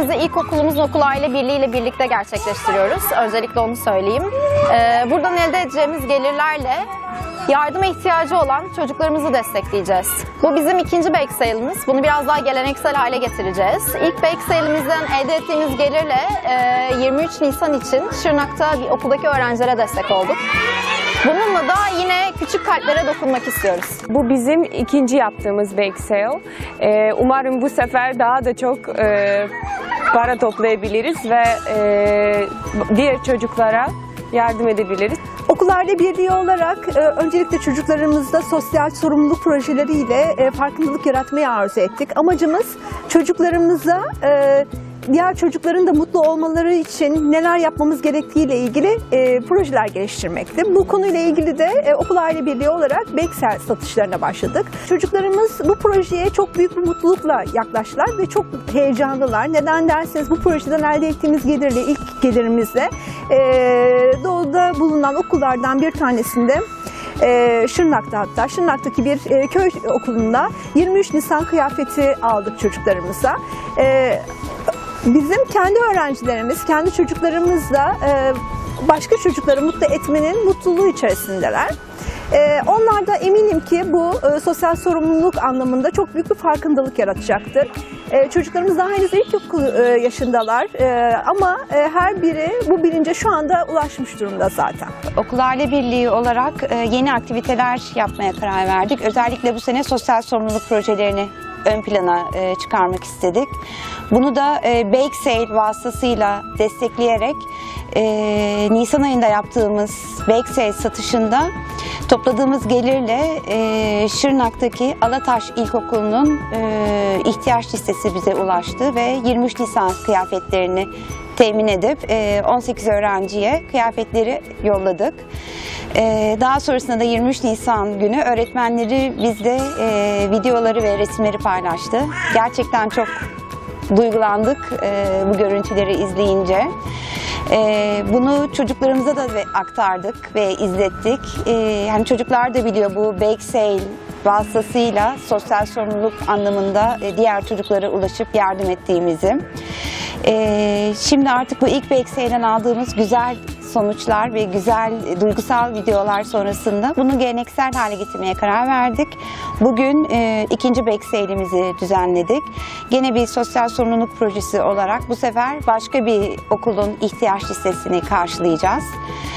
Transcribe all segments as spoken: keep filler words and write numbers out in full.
Bey'sey'imizi ilkokulumuzun Okul Aile Birliği ile birlikte gerçekleştiriyoruz. Öncelikle onu söyleyeyim. Ee, buradan elde edeceğimiz gelirlerle yardıma ihtiyacı olan çocuklarımızı destekleyeceğiz. Bu bizim ikinci bake sale'imiz. Bunu biraz daha geleneksel hale getireceğiz. İlk bake sale'imizden elde ettiğimiz gelirle yirmi üç Nisan için Şırnak'ta bir okuldaki öğrencilere destek olduk. Bununla da yine küçük kalplere dokunmak istiyoruz. Bu bizim ikinci yaptığımız bake sale. Ee, umarım bu sefer daha da çok e, para toplayabiliriz ve e, diğer çocuklara yardım edebiliriz. Okul Aile Birliği olarak e, öncelikle çocuklarımızda sosyal sorumluluk projeleriyle e, farkındalık yaratmayı arzu ettik. Amacımız çocuklarımıza e, diğer çocukların da mutlu olmaları için neler yapmamız gerektiğiyle ilgili e, projeler geliştirmekti. Bu konuyla ilgili de e, Okul Aile Birliği olarak bake sale satışlarına başladık. Çocuklarımız bu projeye çok büyük bir mutlulukla yaklaştılar ve çok heyecanlılar. Neden derseniz bu projeden elde ettiğimiz gelirle, ilk gelirimizle e, doğuda bulunan okullardan bir tanesinde Ee, Şırnak'ta hatta, Şırnak'taki bir e, köy okulunda yirmi üç Nisan kıyafeti aldık çocuklarımıza. Ee, bizim kendi öğrencilerimiz, kendi çocuklarımız da e, başka çocukları mutlu etmenin mutluluğu içerisindeler. Ee, onlar da eminim ki bu e, sosyal sorumluluk anlamında çok büyük bir farkındalık yaratacaktır. Ee, çocuklarımız daha henüz ilkokul e, yaşındalar e, ama e, her biri bu bilince şu anda ulaşmış durumda zaten. Okul Aile Birliği olarak e, yeni aktiviteler yapmaya karar verdik. Özellikle bu sene sosyal sorumluluk projelerini ön plana e, çıkarmak istedik. Bunu da e, bake sale vasıtasıyla destekleyerek e, Nisan ayında yaptığımız bake sale satışında topladığımız gelirle e, Şırnak'taki Alataş İlkokulu'nun e, ihtiyaç listesi bize ulaştı ve yirmi üç Nisan kıyafetlerini temin edip e, on sekiz öğrenciye kıyafetleri yolladık. E, daha sonrasında da yirmi üç Nisan günü öğretmenleri bizde e, videoları ve resimleri paylaştı. Gerçekten çok duygulandık e, bu görüntüleri izleyince. Ee, bunu çocuklarımıza da aktardık ve izlettik. Ee, yani çocuklar da biliyor bu bake sale vasıtasıyla sosyal sorumluluk anlamında diğer çocuklara ulaşıp yardım ettiğimizi. Ee, şimdi artık bu ilk bake sale'den aldığımız güzel sonuçlar ve güzel duygusal videolar sonrasında bunu geleneksel hale getirmeye karar verdik. Bugün e, ikinci bake sale'imizi düzenledik. Gene bir sosyal sorumluluk projesi olarak bu sefer başka bir okulun ihtiyaç listesini karşılayacağız.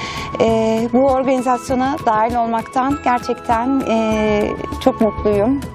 E, bu organizasyona dahil olmaktan gerçekten e, çok mutluyum.